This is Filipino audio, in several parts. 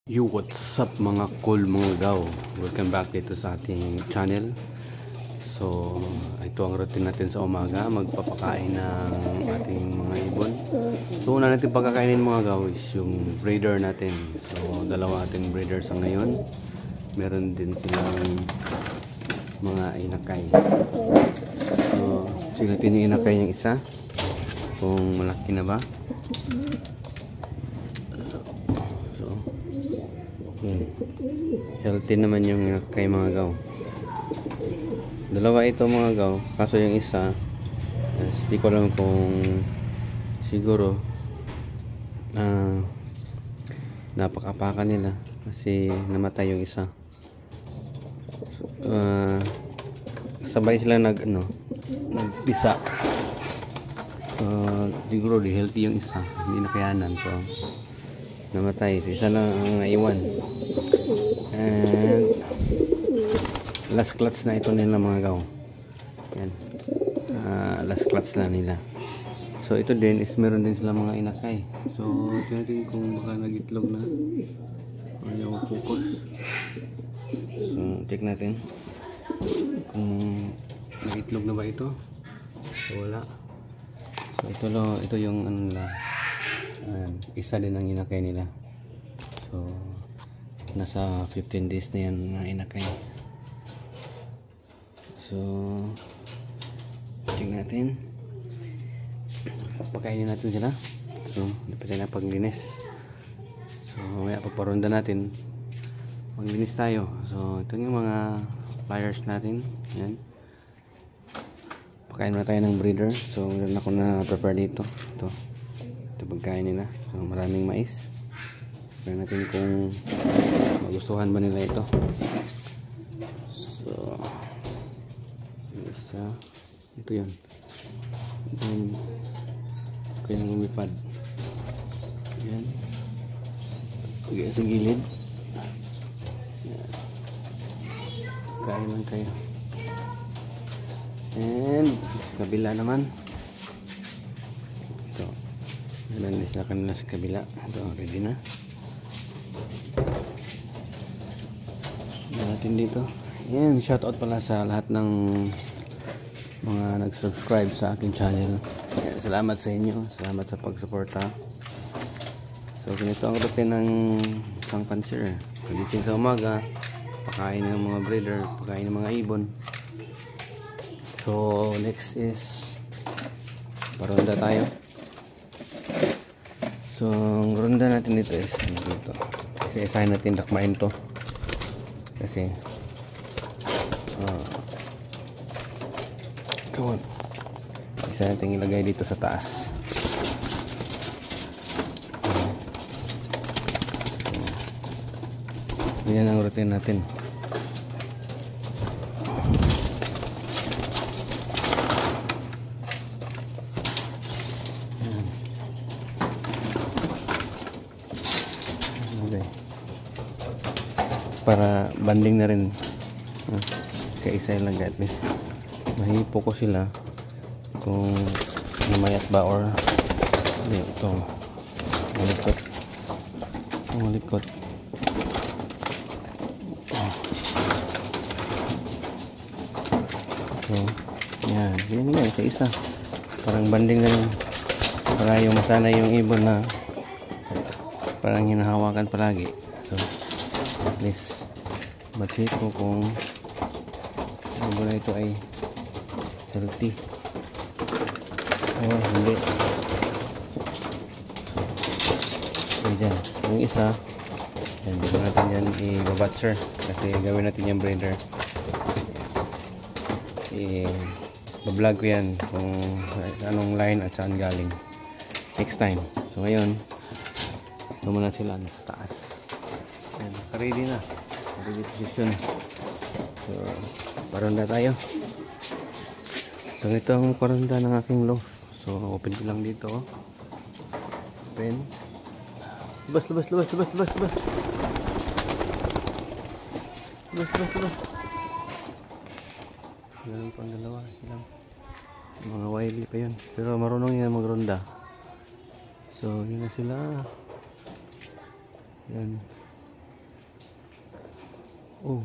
Yo, what's up mga cool mga gaw? Welcome back dito sa ating channel. So, ito ang routine natin sa umaga. Magpapakain ng ating mga ibon. So, una natin pagkakainin mga gaw is yung breeder natin. So, dalawa ating breeder sa ngayon. Meron din silang mga inakay. So, sinatin yung inakay yung isa. Kung malaki na ba. Healthy naman yung kay mga gaw. Dalawa ito mga gaw. Kaso yung isa, di ko alam kung siguro napakapakan nila kasi namatay yung isa. Sabay sila nagpisa. Siguro di healthy yung isa, hindi nakayanan, so namatay. Isa lang ang naiwan. And last clutch na ito nila mga gaw. Yan. Last clutch na nila. So ito din is meron din sila mga inakay. So tingnan kung baka nagitlog na. Ayaw focus. So check natin kung nagitlog na ba ito. So wala. So ito yung ano nila. Isa din ang inakay nila. So nasa 15 days na yan na inakay. So check natin, pakainin natin sila. So dapat na paglinis. So mamaya pagparonda natin maglinis tayo. So ito yung mga pliers natin. Yan, pakain na tayo ng breeder. So meron ako na prepare dito. Ito pagkain nila. So maraming mais. Tignan natin kung magustuhan ba nila ito. So isa, ito yun. Then kaya nang umipad. Yan, kaya sa gilid. Yan, kain lang kayo. And sa kabila naman, ito naman sila kanila sa kabila. Ito ready na natin dito. Yan, shoutout pala sa lahat ng mga nag-subscribe sa aking channel. Yan, salamat sa inyo, salamat sa pagsuporta. So ganito ang routine ng isang pansier. Pagising sa umaga, pakain ng mga breeder, pakain ng mga ibon. So next is paronda tayo. So ang ronda natin dito is dito. Kasi isahin natin dakmain to. Kasi isa natin ilagay dito sa taas. Yan ang routine natin. Okay. Para banding na rin sa isa lang, at least mahipo ko sila kung namayat ba or ito malikot. So yan, ganyan sa isa, parang banding na rin para yung masanay yung ibon na parang hinahawakan palagi. So at least mag-check ko kung ibon na ito ay healthy o hindi. So dyan, yung isa yan, dito natin yan i-batcher kasi gawin natin yung breeder. I-vlog ko yan kung anong line at saan galing next time. So ngayon muna sila sa taas. Yan, ready na, ready position. So paronda tayo. So ito ang paronda ng aking loaf. So open ko lang dito. Open. Labas. Ganun pang dalawa silang mga wily pa yun, pero marunong yan magronda. So yun na sila. Yan. Oh.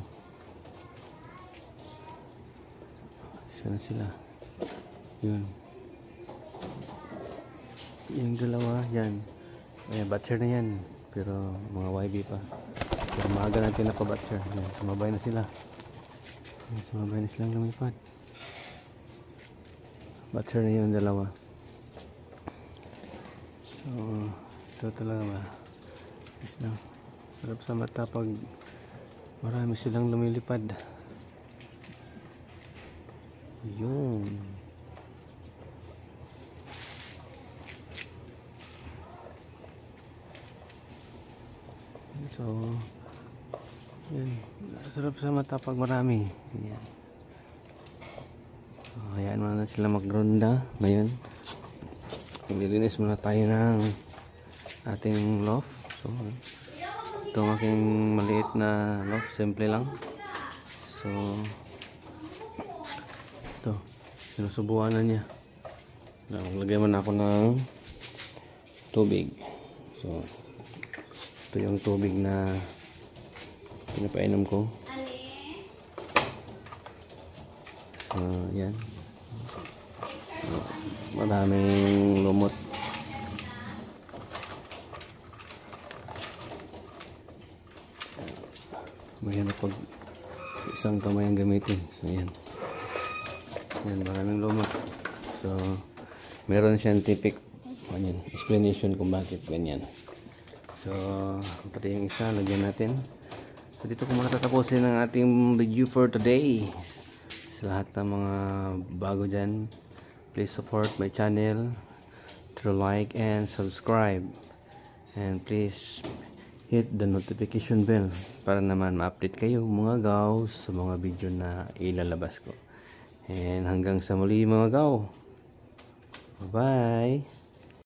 Sana sila. Yun. Yung dalawa, yan. Ay, batcher na yan. Pero mga YB pa. Pero maaga natin na pa-batcher. Yan, sumabay na sila. Yan, sumabay na silang lumipad. Batcher na yun, dalawa. So, ito talaga ba? Sarap sa mata pag marami silang lumilipad. Yun. So, yan. Sarap sa mata pag marami. Yan. So, hayaan muna sila magronda ngayon. Maglilinis muna tayo ng ating loft. So, ito aking maliit na loft. Simple lang. So, ito. Sinusubuan na niya. Naglagay man ako ng tubig. So, ito yung tubig na pinapainom ko. So, yan. Maraming lumot. Mahirap pag isang kamay ang gamitin. So, yan. Yan, maraming lumot. So, meron siyang typic explanation kung bakit ganyan. So, pati yung isa, lagyan natin. So, dito ko muna tatapusin ang ating video for today. Sa lahat ng mga bago dyan, please support my channel through like and subscribe. And please hit the notification bell para naman ma-update kayo mga gaws sa mga video na ilalabas ko. And hanggang sa muli mga gaw. Bye-bye!